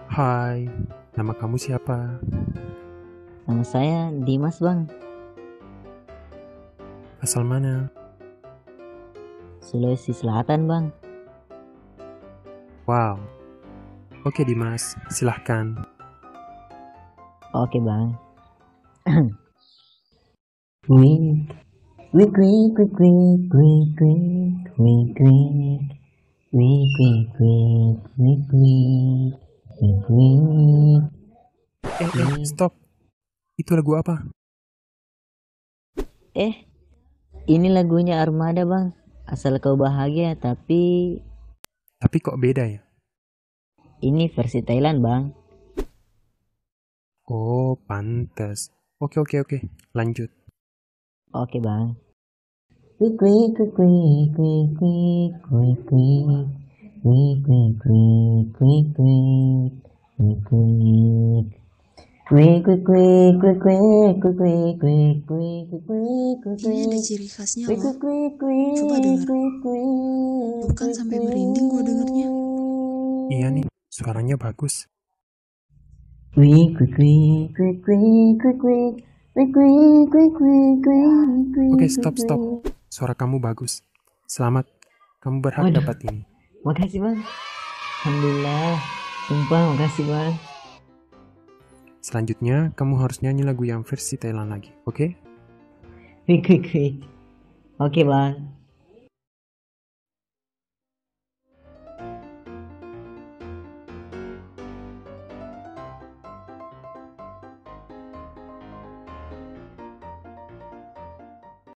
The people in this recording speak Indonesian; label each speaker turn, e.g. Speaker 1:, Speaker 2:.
Speaker 1: Hai, nama kamu siapa?
Speaker 2: Nama saya Dimas, Bang.
Speaker 1: Asal mana?
Speaker 2: Sulawesi Selatan, Bang.
Speaker 1: Wow. Oke Dimas, silahkan.
Speaker 2: Oke, Bang. Wih, wih, wih, wih, wih, wih, wih, wih, wih, wih, wih, wih, wih, wih, wih, wih.
Speaker 1: Stop. Itu lagu apa?
Speaker 2: Eh, ini lagunya Armada, Bang. Asal kau bahagia, tapi
Speaker 1: Tapi kok beda ya?
Speaker 2: ini versi Thailand, Bang.
Speaker 1: Oh, pantes. Oke. Lanjut.
Speaker 2: Oke, Bang. Wih, wih, wih, wih, wih, wih, wih, wih. Wih, wih, wih, wih, wih, wih, wih. Kue kue kue kue kue kue kue kue kue kue kue kue
Speaker 3: Ini ada ciri khasnya
Speaker 2: kue
Speaker 3: loh.
Speaker 2: kue kue
Speaker 3: Coba denger.
Speaker 2: kue kue
Speaker 3: Bukan sampai merinding gue dengernya.
Speaker 1: Iya nih, suaranya bagus.
Speaker 2: kue kue kue kue kue kue kue kue kue kue kue kue.
Speaker 1: Oke, stop. Suara kamu bagus. Selamat, kamu berhak
Speaker 2: Waduh,
Speaker 1: dapat ini.
Speaker 2: makasih bang. Alhamdulillah. Sumpah makasih bang.
Speaker 1: Selanjutnya, kamu harus nyanyi lagu yang versi Thailand lagi, oke?
Speaker 2: Kue kue kue. Oke bang.